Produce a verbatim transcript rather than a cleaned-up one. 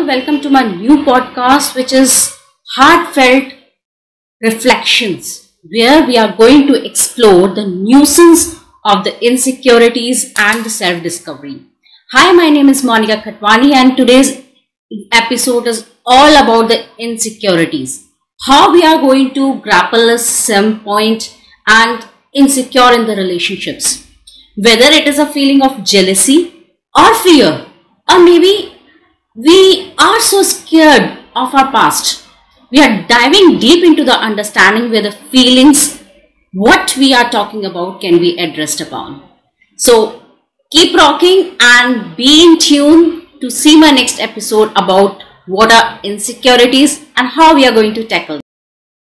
all, welcome to my new podcast, which is Heartfelt Reflections, where we are going to explore the nuisance of the insecurities and the self-discovery. Hi, my name is Monica Khatwani, and today's episode is all about the insecurities. How we are going to grapple at some point and insecure in the relationships. Whether it is a feeling of jealousy or fear, or maybe we are so scared of our past. We are diving deep into the understanding where the feelings, what we are talking about, can be addressed upon. So keep rocking and be in tune to see my next episode about what are insecurities and how we are going to tackle them.